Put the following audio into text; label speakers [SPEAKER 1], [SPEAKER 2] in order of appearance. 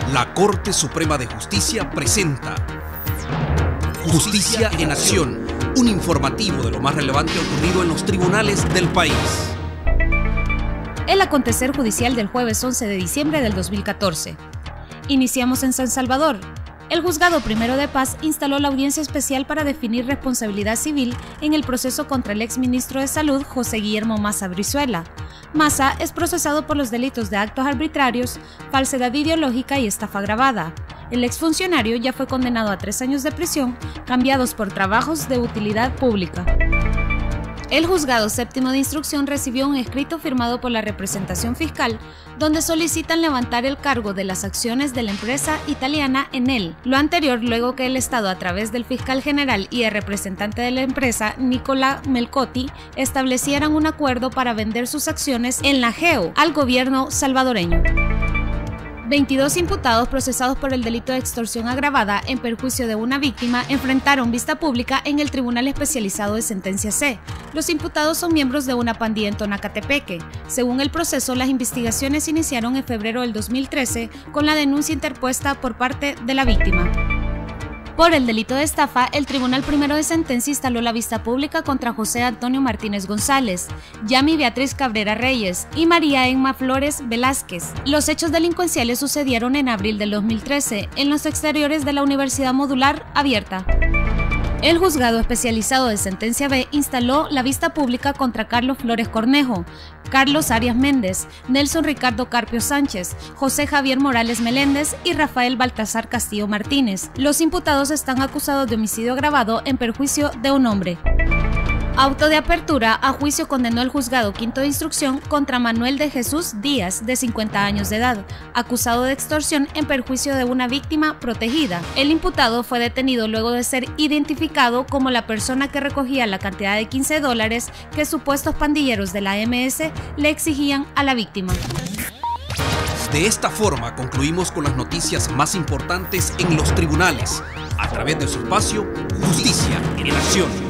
[SPEAKER 1] La Corte Suprema de Justicia presenta Justicia en Acción, un informativo de lo más relevante ocurrido en los tribunales del país.
[SPEAKER 2] El acontecer judicial del jueves 11 de diciembre del 2014. Iniciamos en San Salvador. El Juzgado Primero de Paz instaló la audiencia especial para definir responsabilidad civil en el proceso contra el exministro de Salud, José Guillermo Maza Brizuela. Maza es procesado por los delitos de actos arbitrarios, falsedad ideológica y estafa agravada. El exfuncionario ya fue condenado a 3 años de prisión, cambiados por trabajos de utilidad pública. El Juzgado Séptimo de Instrucción recibió un escrito firmado por la representación fiscal donde solicitan levantar el cargo de las acciones de la empresa italiana Enel. Lo anterior luego que el Estado, a través del fiscal general y el representante de la empresa, Nicola Melcotti, establecieran un acuerdo para vender sus acciones en la GEO al gobierno salvadoreño. 22 imputados procesados por el delito de extorsión agravada en perjuicio de una víctima enfrentaron vista pública en el Tribunal Especializado de Sentencia C. Los imputados son miembros de una pandilla en Tonacatepeque. Según el proceso, las investigaciones iniciaron en febrero del 2013 con la denuncia interpuesta por parte de la víctima. Por el delito de estafa, el Tribunal Primero de Sentencia instaló la vista pública contra José Antonio Martínez González, Yami Beatriz Cabrera Reyes y María Emma Flores Velázquez. Los hechos delincuenciales sucedieron en abril del 2013 en los exteriores de la Universidad Modular Abierta. El Juzgado Especializado de Sentencia B instaló la vista pública contra Carlos Flores Cornejo, Carlos Arias Méndez, Nelson Ricardo Carpio Sánchez, José Javier Morales Meléndez y Rafael Baltasar Castillo Martínez. Los imputados están acusados de homicidio agravado en perjuicio de un hombre. Auto de apertura a juicio condenó el Juzgado Quinto de Instrucción contra Manuel de Jesús Díaz, de 50 años de edad, acusado de extorsión en perjuicio de una víctima protegida. El imputado fue detenido luego de ser identificado como la persona que recogía la cantidad de $15 que supuestos pandilleros de la MS le exigían a la víctima.
[SPEAKER 1] De esta forma concluimos con las noticias más importantes en los tribunales, a través de su espacio Justicia en Acción.